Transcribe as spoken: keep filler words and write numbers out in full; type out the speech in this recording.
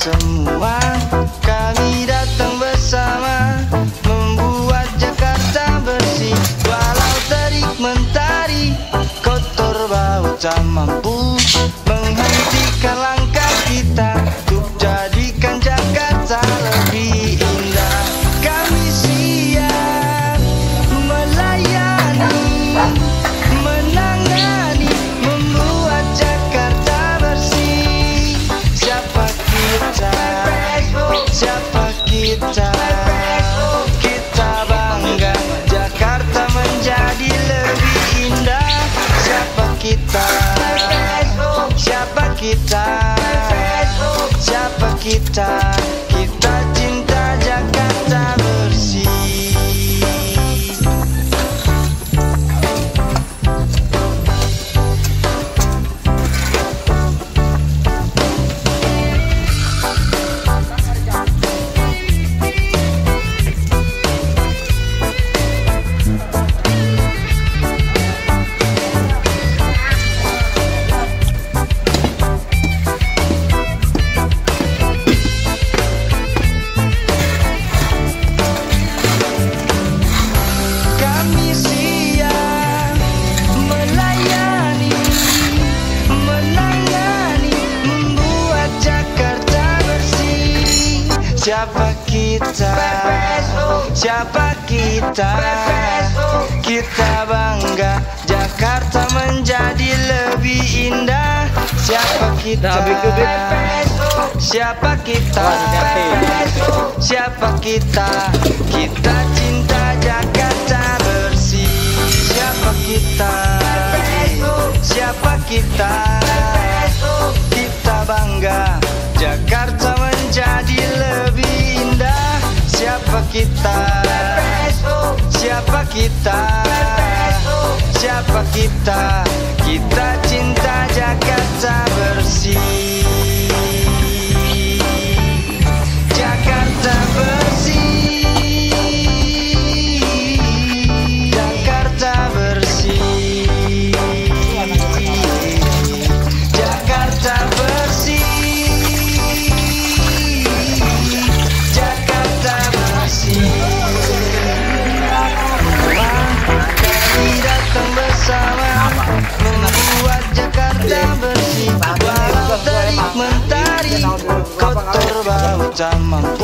semua, kami datang bersama membuat Jakarta bersih. Walau terik mentari kotor bau tak mampu menghentikan langkah kita untuk jadikan Jakarta lebih indah. Kami siap melayani, menangani, membuat Jakarta bersih. Siapa kita? Siapa kita? Kita bangga Jakarta menjadi lebih indah. Siapa kita? Siapa kita? Siapa kita? Kita cinta Jakarta bersih. Siapa kita? Siapa kita? Kita bangga Jakarta menjadi lebih indah. Siapa kita? Siapa kita? Siapa kita? Kita cinta Jakarta bersih. Siapa kita? Siapa kita? Kita bangga Jakarta menjadi lebih indah. Siapa kita? Siapa kita? Siapa kita? Kita cinta Jakarta bersih. Jakarta bersih. Jakarta bersih. Jakarta bersih. Membuat Jakarta bersih. Walau terik mentari kotor bau tak mampu